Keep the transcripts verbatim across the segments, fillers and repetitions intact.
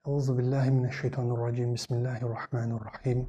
Euzu billahi mineşşeytanirracim. Bismillahirrahmanirrahim.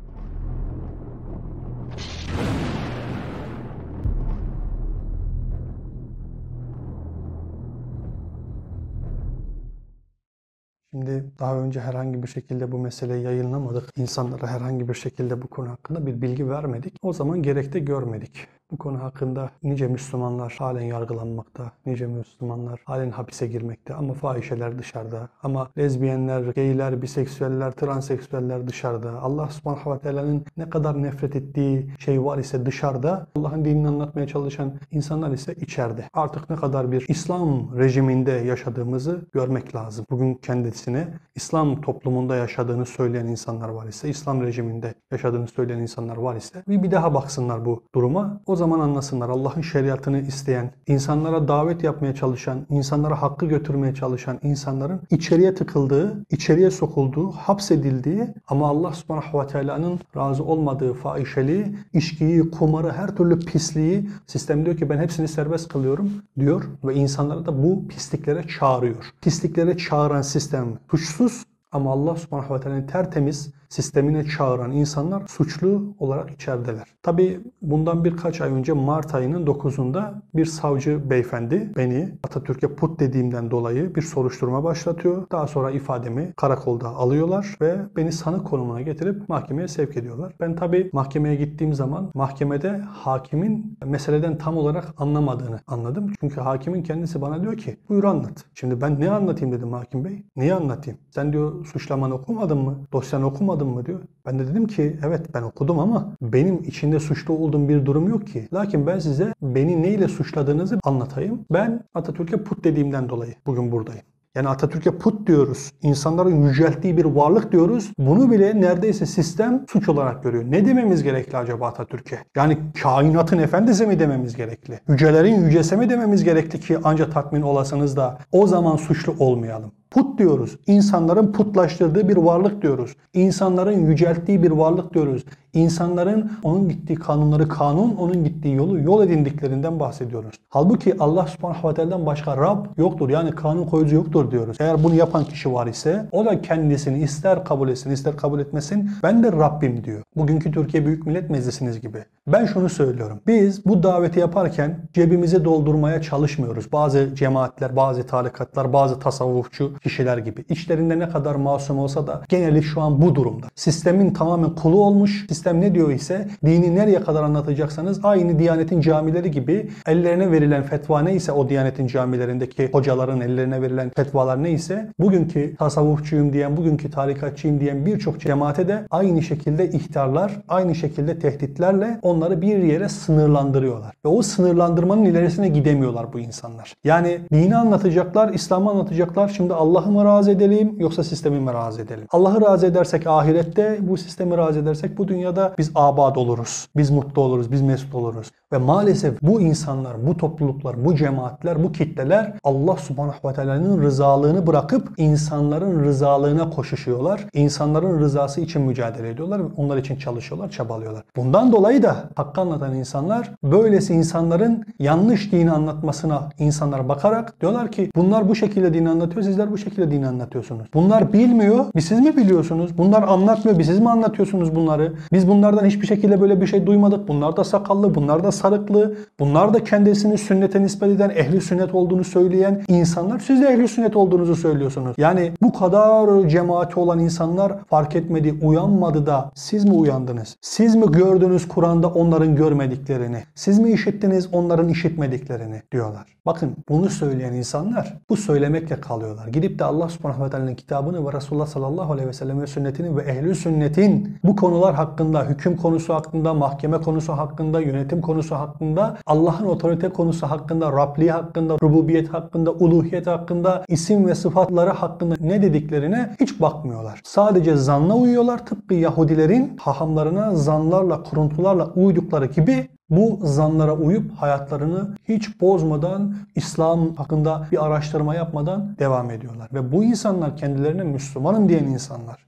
Şimdi daha önce herhangi bir şekilde bu meseleyi yayınlamadık. İnsanlara herhangi bir şekilde bu konu hakkında bir bilgi vermedik. O zaman gerek de görmedik. Bu konu hakkında nice Müslümanlar halen yargılanmakta, nice Müslümanlar halen hapise girmekte ama fahişeler dışarıda, ama lezbiyenler, geyler, biseksüeller, transseksüeller dışarıda. Allah subhanahu ve teala'nın ne kadar nefret ettiği şey var ise dışarıda, Allah'ın dinini anlatmaya çalışan insanlar ise içeride. Artık ne kadar bir İslam rejiminde yaşadığımızı görmek lazım. Bugün kendisine İslam toplumunda yaşadığını söyleyen insanlar var ise, İslam rejiminde yaşadığını söyleyen insanlar var ise bir, bir daha baksınlar bu duruma. O zaman anlasınlar, Allah'ın şeriatını isteyen, insanlara davet yapmaya çalışan, insanlara hakkı götürmeye çalışan insanların içeriye tıkıldığı, içeriye sokulduğu, hapsedildiği ama Allah subhanahu ve teala'nın razı olmadığı fahişeliği, içkiyi, kumarı, her türlü pisliği, sistem diyor ki ben hepsini serbest kılıyorum diyor ve insanları da bu pisliklere çağırıyor. Pisliklere çağıran sistem suçsuz ama Allah subhanahu ve teala'nın tertemiz sistemine çağıran insanlar suçlu olarak içerideler. Tabi bundan birkaç ay önce Mart ayının dokuzunda bir savcı beyefendi beni Atatürk'e put dediğimden dolayı bir soruşturma başlatıyor. Daha sonra ifademi karakolda alıyorlar ve beni sanık konumuna getirip mahkemeye sevk ediyorlar. Ben tabi mahkemeye gittiğim zaman mahkemede hakimin meseleden tam olarak anlamadığını anladım. Çünkü hakimin kendisi bana diyor ki buyur anlat. Şimdi ben ne anlatayım dedim hakim bey. Neyi anlatayım? Sen diyor suçlamanı okumadın mı? Dosyanı okumadın mı diyor. Ben de dedim ki evet ben okudum ama benim içinde suçlu olduğum bir durum yok ki. Lakin ben size beni neyle suçladığınızı anlatayım. Ben Atatürk'e put dediğimden dolayı bugün buradayım. Yani Atatürk'e put diyoruz. İnsanların yücelttiği bir varlık diyoruz. Bunu bile neredeyse sistem suç olarak görüyor. Ne dememiz gerekli acaba Atatürk'e? Yani kainatın efendisi mi dememiz gerekli? Yücelerin yücesi mi dememiz gerekli ki ancak tatmin olasınız da o zaman suçlu olmayalım? Put diyoruz. İnsanların putlaştırdığı bir varlık diyoruz. İnsanların yücelttiği bir varlık diyoruz. İnsanların onun gittiği kanunları kanun, onun gittiği yolu yol edindiklerinden bahsediyoruz. Halbuki Allah subhanahu ve teala'dan başka Rab yoktur. Yani kanun koyucu yoktur diyoruz. Eğer bunu yapan kişi var ise o da kendisini ister kabul etsin ister kabul etmesin ben de Rabbim diyor. Bugünkü Türkiye Büyük Millet Meclisiniz gibi. Ben şunu söylüyorum. Biz bu daveti yaparken cebimizi doldurmaya çalışmıyoruz. Bazı cemaatler, bazı tarikatlar, bazı tasavvufçu kişiler gibi. İçlerinde ne kadar masum olsa da geneli şu an bu durumda. Sistemin tamamen kulu olmuş. Sistem ne diyor ise dini nereye kadar anlatacaksanız aynı Diyanet'in camileri gibi ellerine verilen fetva neyse o Diyanet'in camilerindeki hocaların ellerine verilen fetvalar neyse bugünkü tasavvufçuyum diyen, bugünkü tarikatçıyım diyen birçok cemaate de aynı şekilde ihtarlar, aynı şekilde tehditlerle onları bir yere sınırlandırıyorlar. Ve o sınırlandırmanın ilerisine gidemiyorlar bu insanlar. Yani dini anlatacaklar, İslam'ı anlatacaklar. Şimdi Allah'ı mı razı edelim yoksa sistemi mi razı edelim? Allah'ı razı edersek ahirette, bu sistemi razı edersek bu dünyada biz abad oluruz. Biz mutlu oluruz, biz mesut oluruz. Ve maalesef bu insanlar, bu topluluklar, bu cemaatler, bu kitleler Allah subhanahu ve teala'nın rızalığını bırakıp insanların rızalığına koşuşuyorlar. İnsanların rızası için mücadele ediyorlar ve onlar için çalışıyorlar, çabalıyorlar. Bundan dolayı da hakkı anlatan insanlar böylesi insanların yanlış dini anlatmasına insanlar bakarak diyorlar ki bunlar bu şekilde dini anlatıyor, sizler bu şekilde dini anlatıyorsunuz. Bunlar bilmiyor, biz siz mi biliyorsunuz? Bunlar anlatmıyor, biz siz mi anlatıyorsunuz bunları? Biz bunlardan hiçbir şekilde böyle bir şey duymadık. Bunlar da sakallı, bunlar da sarıklı, bunlar da kendisini sünnete nispet eden, ehli sünnet olduğunu söyleyen insanlar. Siz de ehli sünnet olduğunuzu söylüyorsunuz. Yani bu kadar cemaati olan insanlar fark etmedi, uyanmadı da siz mi uyandınız? Siz mi gördünüz Kur'an'da onların görmediklerini? Siz mi işittiniz onların işitmediklerini diyorlar. Bakın bunu söyleyen insanlar bu söylemekle kalıyorlar. Gidip de Allah subhanahu ve teala'nın kitabını ve Resulullah sallallahu aleyhi ve sellem ve sünnetini ve ehli sünnetin bu konular hakkında, hüküm konusu hakkında, mahkeme konusu hakkında, yönetim konusu hakkında, Allah'ın otorite konusu hakkında, Rabliği hakkında, rububiyet hakkında, uluhiyet hakkında, isim ve sıfatları hakkında ne dediklerine hiç bakmıyorlar. Sadece zanna uyuyorlar. Tıpkı Yahudilerin hahamlarına zanlarla, kuruntularla uydukları gibi bu zanlara uyup hayatlarını hiç bozmadan, İslam hakkında bir araştırma yapmadan devam ediyorlar. Ve bu insanlar kendilerine Müslümanım diyen insanlar.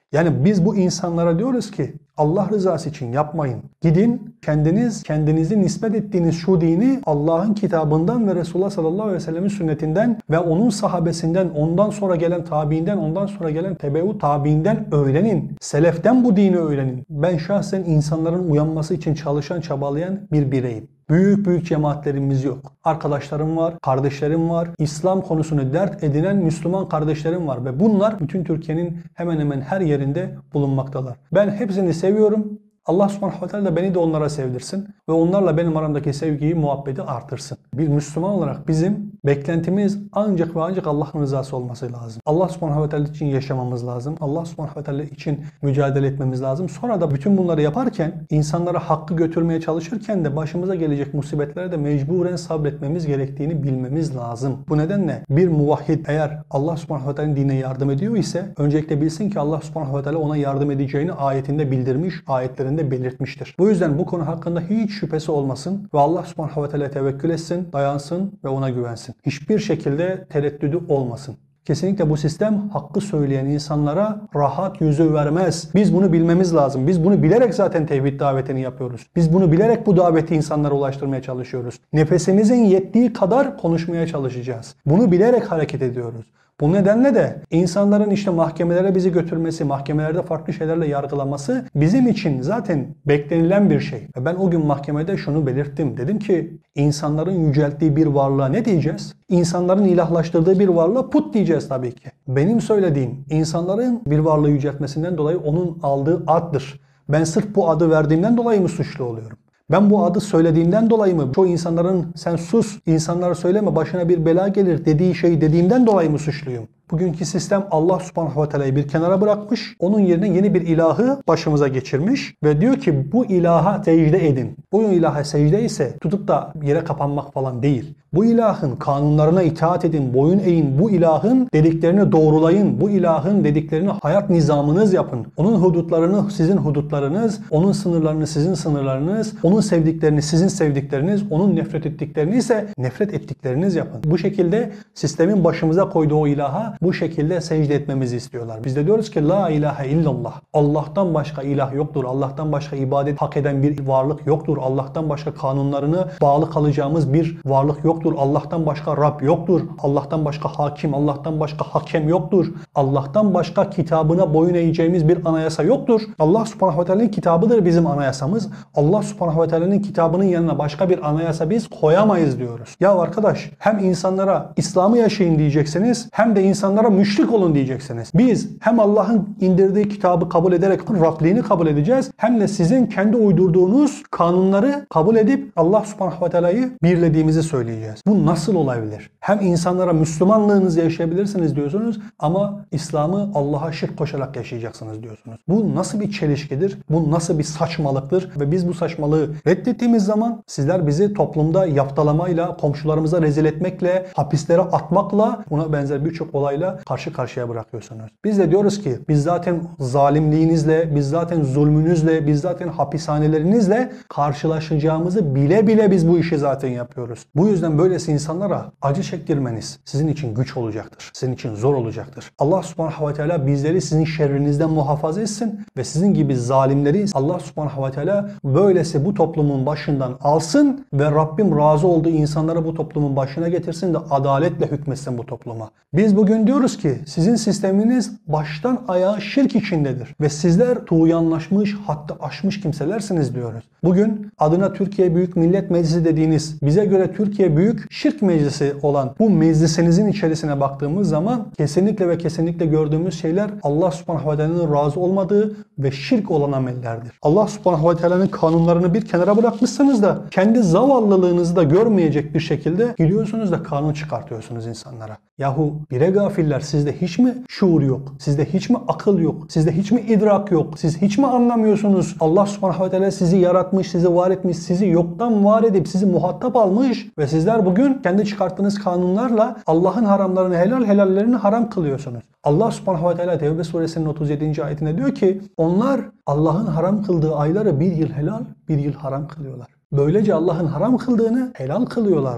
Yani biz bu insanlara diyoruz ki Allah rızası için yapmayın. Gidin kendiniz kendinizi nispet ettiğiniz şu dini Allah'ın kitabından ve Resulullah sallallahu aleyhi ve sellemin sünnetinden ve onun sahabesinden, ondan sonra gelen tabiinden, ondan sonra gelen tebeut tabiinden öğrenin. Seleften bu dini öğrenin. Ben şahsen insanların uyanması için çalışan, çabalayan bir bireyim. Büyük büyük cemaatlerimiz yok. Arkadaşlarım var, kardeşlerim var. İslam konusunu dert edinen Müslüman kardeşlerim var ve bunlar bütün Türkiye'nin hemen hemen her yerinde bulunmaktalar. Ben hepsini seviyorum. Allah subhanahu ve teala da beni de onlara sevdirsin ve onlarla benim aramdaki sevgiyi, muhabbeti artırsın. Bir Müslüman olarak bizim beklentimiz ancak ve ancak Allah'ın rızası olması lazım. Allah subhanahu ve teala için yaşamamız lazım. Allah subhanahu ve teala için mücadele etmemiz lazım. Sonra da bütün bunları yaparken, insanlara hakkı götürmeye çalışırken de başımıza gelecek musibetlere de mecburen sabretmemiz gerektiğini bilmemiz lazım. Bu nedenle bir muvahhid eğer Allah subhanahu ve teala'nın dinine yardım ediyor ise öncelikle bilsin ki Allah subhanahu ve teala ona yardım edeceğini ayetinde bildirmiş, ayetlerinde belirtmiştir. Bu yüzden bu konu hakkında hiç şüphesi olmasın ve Allah subhanahu ve teala tevekkül etsin, dayansın ve ona güvensin. Hiçbir şekilde tereddüdü olmasın. Kesinlikle bu sistem hakkı söyleyen insanlara rahat yüzü vermez. Biz bunu bilmemiz lazım. Biz bunu bilerek zaten tevhid davetini yapıyoruz. Biz bunu bilerek bu daveti insanlara ulaştırmaya çalışıyoruz. Nefesimizin yettiği kadar konuşmaya çalışacağız. Bunu bilerek hareket ediyoruz. Bu nedenle de insanların işte mahkemelere bizi götürmesi, mahkemelerde farklı şeylerle yargılaması bizim için zaten beklenilen bir şey. Ve ben o gün mahkemede şunu belirttim. Dedim ki insanların yücelttiği bir varlığa ne diyeceğiz? İnsanların ilahlaştırdığı bir varlığa put diyeceğiz tabii ki. Benim söylediğim insanların bir varlığı yüceltmesinden dolayı onun aldığı addır. Ben sırf bu adı verdiğimden dolayı mı suçlu oluyorum? Ben bu adı söylediğimden dolayı mı? Çoğu insanların sen sus, insanlara söyleme başına bir bela gelir dediği şeyi dediğimden dolayı mı suçluyum? Bugünkü sistem Allah subhanahu ve teala'yı bir kenara bırakmış. Onun yerine yeni bir ilahı başımıza geçirmiş. Ve diyor ki bu ilaha secde edin. Bu ilaha secde ise tutup da yere kapanmak falan değil. Bu ilahın kanunlarına itaat edin, boyun eğin. Bu ilahın dediklerini doğrulayın. Bu ilahın dediklerini hayat nizamınız yapın. Onun hudutlarını sizin hudutlarınız, onun sınırlarını sizin sınırlarınız, onun sevdiklerini sizin sevdikleriniz, onun nefret ettiklerini ise nefret ettikleriniz yapın. Bu şekilde sistemin başımıza koyduğu o ilaha bu şekilde secde etmemizi istiyorlar. Biz de diyoruz ki la ilahe illallah. Allah'tan başka ilah yoktur. Allah'tan başka ibadet hak eden bir varlık yoktur. Allah'tan başka kanunlarını bağlı kalacağımız bir varlık yoktur. Allah'tan başka Rab yoktur. Allah'tan başka hakim, Allah'tan başka hakem yoktur. Allah'tan başka kitabına boyun eğeceğimiz bir anayasa yoktur. Allah subhanahu ve teala'nın kitabıdır bizim anayasamız. Allah subhanahu ve teala'nın kitabının yanına başka bir anayasa biz koyamayız diyoruz. Ya arkadaş hem insanlara İslam'ı yaşayın diyeceksiniz hem de insan İnsanlara müşrik olun diyeceksiniz. Biz hem Allah'ın indirdiği kitabı kabul ederek Rabliğini kabul edeceğiz hem de sizin kendi uydurduğunuz kanunları kabul edip Allah subhanahu ve teala'yı birlediğimizi söyleyeceğiz. Bu nasıl olabilir? Hem insanlara Müslümanlığınızı yaşayabilirsiniz diyorsunuz ama İslam'ı Allah'a şirk koşarak yaşayacaksınız diyorsunuz. Bu nasıl bir çelişkidir? Bu nasıl bir saçmalıktır? Ve biz bu saçmalığı reddettiğimiz zaman sizler bizi toplumda yaftalamayla, komşularımıza rezil etmekle, hapislere atmakla buna benzer birçok olayla karşı karşıya bırakıyorsunuz. Biz de diyoruz ki biz zaten zalimliğinizle, biz zaten zulmünüzle, biz zaten hapishanelerinizle karşılaşacağımızı bile bile biz bu işi zaten yapıyoruz. Bu yüzden böylesi insanlara acı çektirmeniz sizin için güç olacaktır. Sizin için zor olacaktır. Allah subhanahu ve teala bizleri sizin şerrinizden muhafaza etsin ve sizin gibi zalimleri Allah subhanahu ve teala böylesi bu toplumun başından alsın ve Rabbim razı olduğu insanları bu toplumun başına getirsin de adaletle hükmetsin bu topluma. Biz bugün diyoruz ki sizin sisteminiz baştan ayağa şirk içindedir ve sizler tuğyanlaşmış hatta aşmış kimselersiniz diyoruz. Bugün adına Türkiye Büyük Millet Meclisi dediğiniz bize göre Türkiye Büyük Şirk Meclisi olan bu meclisinizin içerisine baktığımız zaman kesinlikle ve kesinlikle gördüğümüz şeyler Allah subhanahu ve teala'nın razı olmadığı ve şirk olan amellerdir. Allah subhanahu ve teala'nın kanunlarını bir kenara bırakmışsınız da kendi zavallılığınızı da görmeyecek bir şekilde gidiyorsunuz da kanun çıkartıyorsunuz insanlara. Yahu bire gafiller sizde hiç mi şuur yok? Sizde hiç mi akıl yok? Sizde hiç mi idrak yok? Siz hiç mi anlamıyorsunuz? Allah subhanahu ve teala sizi yaratmış, sizi var etmiş, sizi yoktan var edip sizi muhatap almış ve sizler bugün kendi çıkarttığınız kanunlarla Allah'ın haramlarını helal, helallerini haram kılıyorsunuz. Allah subhanahu ve teala Tevbe suresinin otuz yedinci ayetinde diyor ki onlar Allah'ın haram kıldığı ayları bir yıl helal, bir yıl haram kılıyorlar. Böylece Allah'ın haram kıldığını helal kılıyorlar diyor.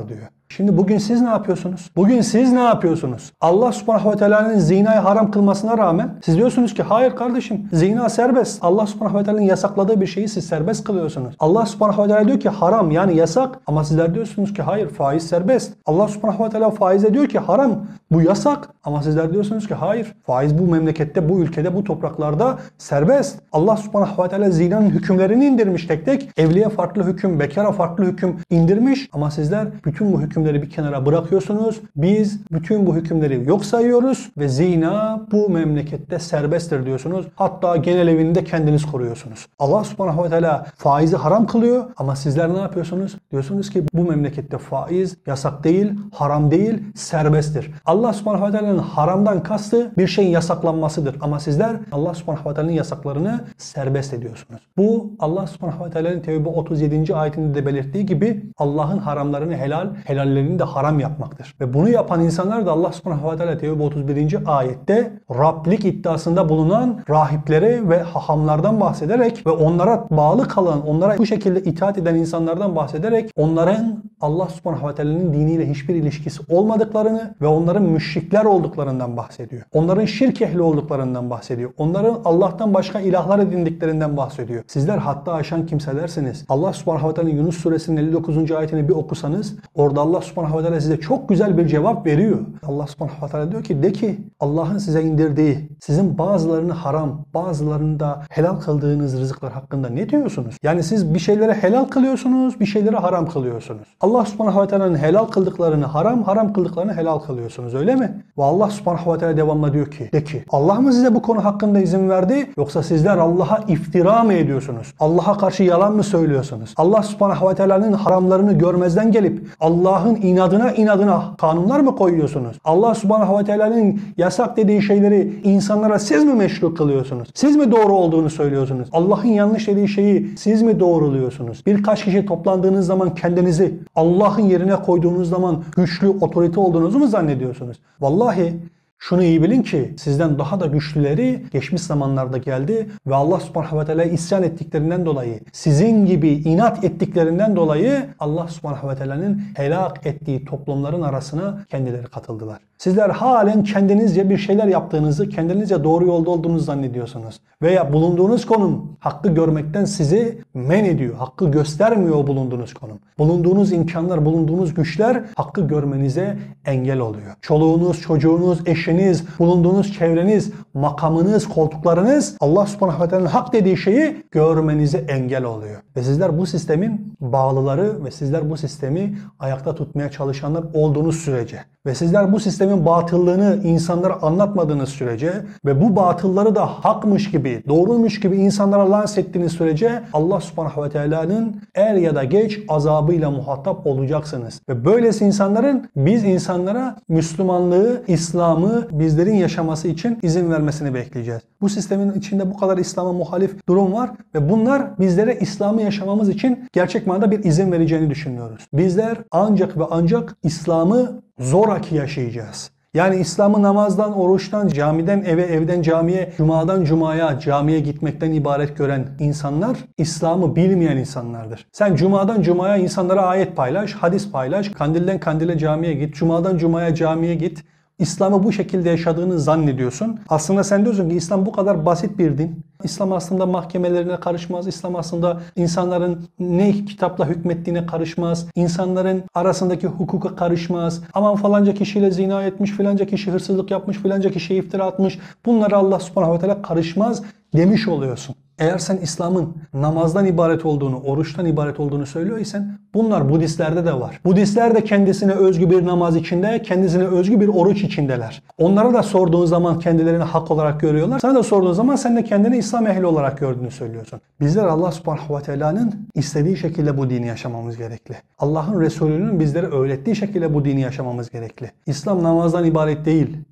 Şimdi bugün siz ne yapıyorsunuz? Bugün siz ne yapıyorsunuz? Allah subhanahu ve teala'nın zinayı haram kılmasına rağmen siz diyorsunuz ki hayır kardeşim zina serbest. Allah subhanahu ve teala'nın yasakladığı bir şeyi siz serbest kılıyorsunuz. Allah subhanahu ve teala diyor ki haram yani yasak ama sizler diyorsunuz ki hayır faiz serbest. Allah subhanahu ve teala faize diyor ki haram bu yasak ama sizler diyorsunuz ki hayır faiz bu memlekette, bu ülkede, bu topraklarda serbest. Allah subhanahu ve teala zinanın hükümlerini indirmiş tek tek. Evliye farklı hüküm, bekara farklı hüküm indirmiş ama sizler bütün bu hükümleri bir kenara bırakıyorsunuz. Biz bütün bu hükümleri yok sayıyoruz ve zina bu memlekette serbesttir diyorsunuz. Hatta genel evini de kendiniz koruyorsunuz. Allah subhanahu ve teala faizi haram kılıyor ama sizler ne yapıyorsunuz? Diyorsunuz ki bu memlekette faiz yasak değil, haram değil, serbesttir. Allah subhanahu ve teala'nın haramdan kastı bir şeyin yasaklanmasıdır ama sizler Allah subhanahu ve teala'nın yasaklarını serbest ediyorsunuz. Bu Allah subhanahu ve teala'nın Tevbe otuz yedinci ayetinde de belirttiği gibi Allah'ın haramlarını helal, helallerini de haram yapmaktır. Ve bunu yapan insanlar da Allah subhanahu ve teala Tevbe otuz birinci ayette Rablik iddiasında bulunan rahiplere ve hahamlardan bahsederek ve onlara bağlı kalan, onlara bu şekilde itaat eden insanlardan bahsederek onların Allah subhanahu ve teala'nın diniyle hiçbir ilişkisi olmadıklarını ve onların müşrikler olduklarından bahsediyor. Onların şirk ehli olduklarından bahsediyor. Onların Allah'tan başka ilahlar edindiklerinden bahsediyor. Sizler hatta aşan kimselersiniz. Allah subhanahu ve teala Yunus suresinin elli dokuzuncu ayetini bir okusanız orada Allah subhanahu ve teala size çok güzel bir cevap veriyor. Allah subhanahu ve teala diyor ki de ki Allah'ın size indirdiği sizin bazılarını haram bazılarını da helal kıldığınız rızıklar hakkında ne diyorsunuz? Yani siz bir şeylere helal kılıyorsunuz bir şeylere haram kılıyorsunuz. Allah subhanahu ve teala'nın helal kıldıklarını haram haram kıldıklarını helal kılıyorsunuz öyle mi? Ve Allah subhanahu ve teala devamla diyor ki de ki Allah mı size bu konu hakkında izin verdi yoksa sizler Allah'a iftira mı ediyorsunuz? Allah'a karşı yalan mı söylüyorsunuz? Allah subhanahu ve teala'nın haramlarını görmezden gelip Allah'ın inadına inadına kanunlar mı koyuyorsunuz? Allah subhanahu ve teala'nın yasak dediği şeyleri insanlara siz mi meşru kılıyorsunuz? Siz mi doğru olduğunu söylüyorsunuz? Allah'ın yanlış dediği şeyi siz mi doğruluyorsunuz? Birkaç kişi toplandığınız zaman kendinizi Allah'ın yerine koyduğunuz zaman güçlü otorite olduğunuzu mu zannediyorsunuz? Vallahi şunu iyi bilin ki sizden daha da güçlüleri geçmiş zamanlarda geldi ve Allah subhanahu ve teala isyan ettiklerinden dolayı, sizin gibi inat ettiklerinden dolayı Allah subhanahu ve teala'nın helak ettiği toplumların arasına kendileri katıldılar. Sizler halen kendinizce bir şeyler yaptığınızı, kendinizce doğru yolda olduğunuzu zannediyorsunuz. Veya bulunduğunuz konum hakkı görmekten sizi men ediyor. Hakkı göstermiyor o bulunduğunuz konum. Bulunduğunuz imkanlar, bulunduğunuz güçler hakkı görmenize engel oluyor. Çoluğunuz, çocuğunuz, eşiniz, bulunduğunuz çevreniz, makamınız, koltuklarınız Allah subhanahu ve teala'nın hak dediği şeyi görmenize engel oluyor. Ve sizler bu sistemin bağlıları ve sizler bu sistemi ayakta tutmaya çalışanlar olduğunuz sürece ve sizler bu sistemin batıllığını insanlara anlatmadığınız sürece ve bu batılları da hakmış gibi, doğruymuş gibi insanlara lanse ettiğiniz sürece Allah subhanahu ve teala'nın er ya da geç azabıyla muhatap olacaksınız. Ve böylesi insanların biz insanlara Müslümanlığı, İslam'ı bizlerin yaşaması için izin vermesini bekleyeceğiz. Bu sistemin içinde bu kadar İslam'a muhalif durum var ve bunlar bizlere İslam'ı yaşamamız için gerçek manada bir izin vereceğini düşünüyoruz. Bizler ancak ve ancak İslam'ı zoraki yaşayacağız. Yani İslam'ı namazdan, oruçtan, camiden eve, evden camiye, cumadan cumaya, camiye gitmekten ibaret gören insanlar İslam'ı bilmeyen insanlardır. Sen cumadan cumaya insanlara ayet paylaş, hadis paylaş, kandilden kandile camiye git, cumadan cumaya camiye git. İslam'ı bu şekilde yaşadığını zannediyorsun. Aslında sen diyorsun ki İslam bu kadar basit bir din. İslam aslında mahkemelerine karışmaz. İslam aslında insanların ne kitapla hükmettiğine karışmaz. İnsanların arasındaki hukuka karışmaz. Aman falanca kişiyle zina etmiş, filanca kişi hırsızlık yapmış, filanca kişiye iftira atmış. Bunlara Allah subhanahu ve teala karışmaz demiş oluyorsun. Eğer sen İslam'ın namazdan ibaret olduğunu, oruçtan ibaret olduğunu söylüyorsan bunlar Budistlerde de var. Budistler de kendisine özgü bir namaz içinde, kendisine özgü bir oruç içindeler. Onlara da sorduğun zaman kendilerini hak olarak görüyorlar. Sana da sorduğun zaman sen de kendini İslam ehli olarak gördüğünü söylüyorsun. Bizler Allah subhanahu ve teala'nın istediği şekilde bu dini yaşamamız gerekli. Allah'ın Resulü'nün bizlere öğrettiği şekilde bu dini yaşamamız gerekli. İslam namazdan ibaret değil.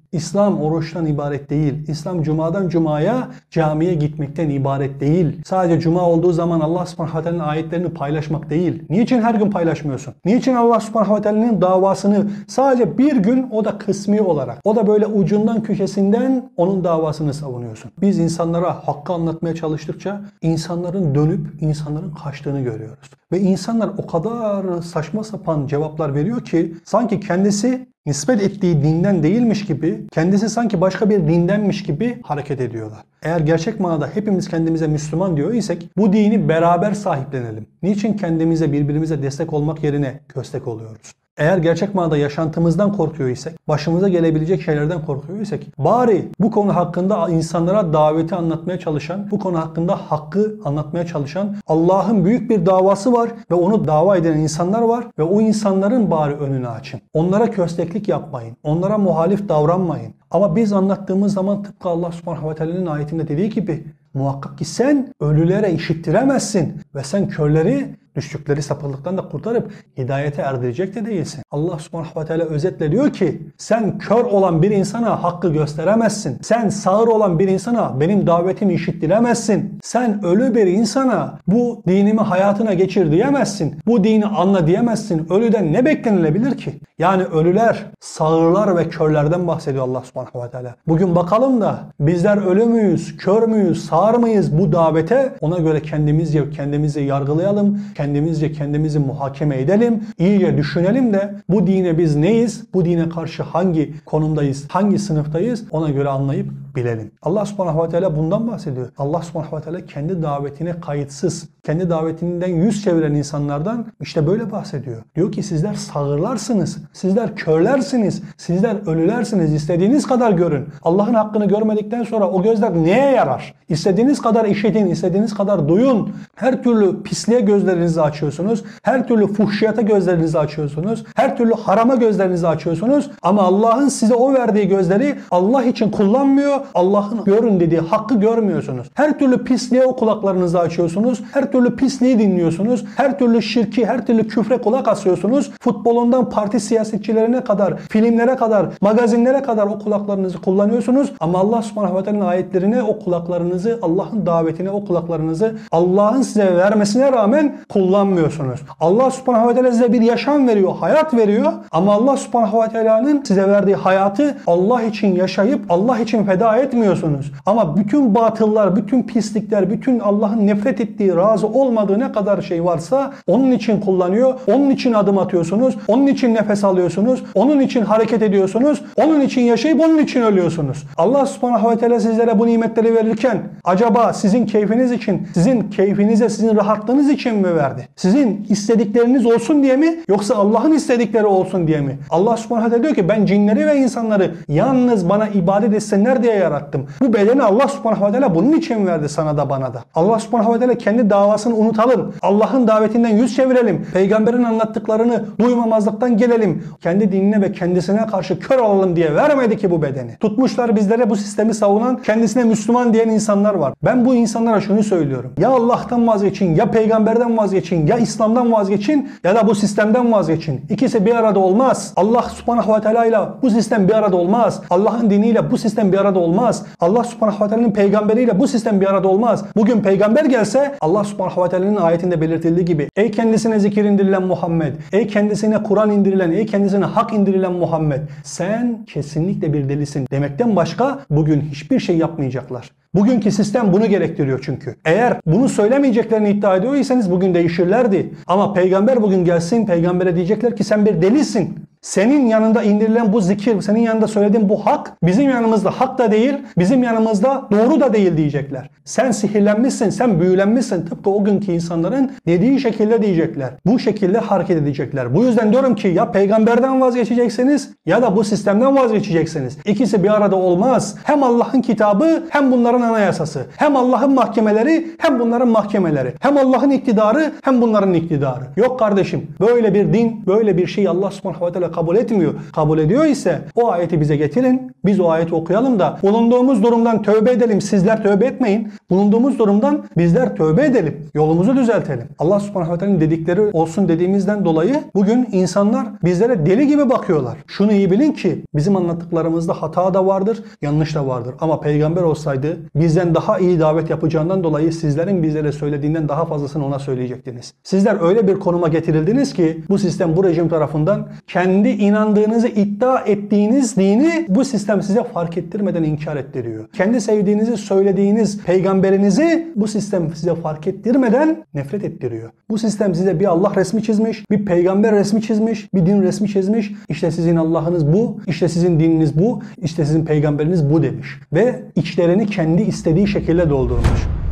İslam oruçtan ibaret değil. İslam cumadan cumaya camiye gitmekten ibaret değil. Sadece cuma olduğu zaman Allah subhanahu ve teala'nın ayetlerini paylaşmak değil. Niçin her gün paylaşmıyorsun? Niçin Allah subhanahu ve teala'nın davasını sadece bir gün, o da kısmi olarak, o da böyle ucundan köşesinden onun davasını savunuyorsun? Biz insanlara hakkı anlatmaya çalıştıkça insanların dönüp insanların kaçtığını görüyoruz. Ve insanlar o kadar saçma sapan cevaplar veriyor ki sanki kendisi nispet ettiği dinden değilmiş gibi, kendisi sanki başka bir dindenmiş gibi hareket ediyorlar. Eğer gerçek manada hepimiz kendimize Müslüman diyor isek bu dini beraber sahiplenelim. Niçin kendimize, birbirimize destek olmak yerine köstek oluyoruz? Eğer gerçek manada yaşantımızdan korkuyor isek, başımıza gelebilecek şeylerden korkuyor isek, bari bu konu hakkında insanlara daveti anlatmaya çalışan, bu konu hakkında hakkı anlatmaya çalışan, Allah'ın büyük bir davası var ve onu dava eden insanlar var ve o insanların bari önünü açın. Onlara kösteklik yapmayın, onlara muhalif davranmayın. Ama biz anlattığımız zaman tıpkı Allah subhanahu ve teala'nın ayetinde dediği gibi muhakkak ki sen ölülere işittiremezsin ve sen körleri düştükleri sapıklıktan da kurtarıp hidayete erdirecek de değilsin. Allah subhanahu ve teala özetle diyor ki sen kör olan bir insana hakkı gösteremezsin. Sen sağır olan bir insana benim davetimi işittiremezsin. Sen ölü bir insana bu dinimi hayatına geçir diyemezsin. Bu dini anla diyemezsin. Ölüden ne beklenilebilir ki? Yani ölüler, sağırlar ve körlerden bahsediyor Allah subhanahu ve teala. Bugün bakalım da bizler ölü müyüz, kör müyüz, sağır mıyız bu davete? Ona göre kendimizce kendimizi yargılayalım. Kendimizce kendimizi muhakeme edelim. İyice düşünelim de bu dine biz neyiz? Bu dine karşı hangi konumdayız? Hangi sınıftayız? Ona göre anlayıp bilelim. Allah subhanahu ve teala bundan bahsediyor. Allah subhanahu ve teala kendi davetine kayıtsız, kendi davetinden yüz çeviren insanlardan işte böyle bahsediyor. Diyor ki sizler sağırlarsınız, sizler körlersiniz, sizler ölülersiniz. İstediğiniz kadar görün. Allah'ın hakkını görmedikten sonra o gözler neye yarar? İstediğiniz kadar işitin, istediğiniz kadar duyun. Her türlü pisliğe gözlerinizi açıyorsunuz. Her türlü fuhşiyata gözlerinizi açıyorsunuz. Her türlü harama gözlerinizi açıyorsunuz. Ama Allah'ın size o verdiği gözleri Allah için kullanmıyor. Allah'ın görün dediği hakkı görmüyorsunuz. Her türlü pisliğe o kulaklarınızı açıyorsunuz. Her türlü pisliği dinliyorsunuz. Her türlü şirki, her türlü küfre kulak asıyorsunuz. Futbolundan parti siyasetçilerine kadar, filmlere kadar, magazinlere kadar o kulaklarınızı kullanıyorsunuz. Ama Allah subhanahu ve teala'nın ayetlerine o kulaklarınızı, Allah'ın davetine o kulaklarınızı Allah'ın size vermesine rağmen kullanmıyorsunuz. Allah subhanahu ve teala size bir yaşam veriyor, hayat veriyor. Ama Allah subhanahu ve teala'nın size verdiği hayatı Allah için yaşayıp Allah için feda etmiyorsunuz. Ama bütün batıllar, bütün pislikler, bütün Allah'ın nefret ettiği, razı olmadığı ne kadar şey varsa onun için kullanıyor. Onun için adım atıyorsunuz. Onun için nefes alıyorsunuz. Onun için hareket ediyorsunuz. Onun için yaşayıp onun için ölüyorsunuz. Allah subhanahu ve teala sizlere bu nimetleri verirken acaba sizin keyfiniz için, sizin keyfinize, sizin rahatlığınız için mi verdi? Sizin istedikleriniz olsun diye mi? Yoksa Allah'ın istedikleri olsun diye mi? Allah subhanahu ve teala diyor ki ben cinleri ve insanları yalnız bana ibadet etsinler diye yarattım. Bu bedeni Allah subhanahu ve teala bunun için verdi sana da bana da. Allah subhanahu ve teala kendi davasını unutalım. Allah'ın davetinden yüz çevirelim. Peygamberin anlattıklarını duymamazlıktan gelelim. Kendi dinine ve kendisine karşı kör olalım diye vermedi ki bu bedeni. Tutmuşlar bizlere bu sistemi savunan, kendisine Müslüman diyen insanlar var. Ben bu insanlara şunu söylüyorum. Ya Allah'tan vazgeçin, ya peygamberden vazgeçin, ya İslam'dan vazgeçin ya da bu sistemden vazgeçin. İkisi bir arada olmaz. Allah subhanahu ve teala ile bu sistem bir arada olmaz. Allah'ın diniyle bu sistem bir arada olmaz. Allah subhanahu ve teala'nın peygamberiyle bu sistem bir arada olmaz. Bugün peygamber gelse Allah subhanahu ve teala'nın ayetinde belirtildiği gibi ey kendisine zikir indirilen Muhammed, ey kendisine Kur'an indirilen, ey kendisine hak indirilen Muhammed sen kesinlikle bir delisin demekten başka bugün hiçbir şey yapmayacaklar. Bugünkü sistem bunu gerektiriyor çünkü. Eğer bunu söylemeyeceklerini iddia ediyorsanız bugün değişirlerdi. Ama peygamber bugün gelsin, peygambere diyecekler ki sen bir delisin. Senin yanında indirilen bu zikir, senin yanında söylediğin bu hak, bizim yanımızda hak da değil, bizim yanımızda doğru da değil diyecekler. Sen sihirlenmişsin, sen büyülenmişsin. Tıpkı o günkü insanların dediği şekilde diyecekler. Bu şekilde hareket edecekler. Bu yüzden diyorum ki ya peygamberden vazgeçeceksiniz ya da bu sistemden vazgeçeceksiniz. İkisi bir arada olmaz. Hem Allah'ın kitabı hem bunların anayasası. Hem Allah'ın mahkemeleri hem bunların mahkemeleri. Hem Allah'ın iktidarı hem bunların iktidarı. Yok kardeşim, böyle bir din, böyle bir şey Allah subhanahu ve teala kabul etmiyor. Kabul ediyor ise o ayeti bize getirin. Biz o ayeti okuyalım da bulunduğumuz durumdan tövbe edelim. Sizler tövbe etmeyin. Bulunduğumuz durumdan bizler tövbe edelim. Yolumuzu düzeltelim. Allah subhanahu ve teala'nın dedikleri olsun dediğimizden dolayı bugün insanlar bizlere deli gibi bakıyorlar. Şunu iyi bilin ki bizim anlattıklarımızda hata da vardır, yanlış da vardır. Ama peygamber olsaydı bizden daha iyi davet yapacağından dolayı sizlerin bizlere söylediğinden daha fazlasını ona söyleyecektiniz. Sizler öyle bir konuma getirildiniz ki bu sistem, bu rejim tarafından kendi inandığınızı iddia ettiğiniz dini bu sistem size fark ettirmeden inkar ettiriyor. Kendi sevdiğinizi söylediğiniz peygamberinizi bu sistem size fark ettirmeden nefret ettiriyor. Bu sistem size bir Allah resmi çizmiş, bir peygamber resmi çizmiş, bir din resmi çizmiş. İşte sizin Allah'ınız bu, işte sizin dininiz bu, işte sizin peygamberiniz bu demiş. Ve içlerini kendi istediği şekilde doldurmuş.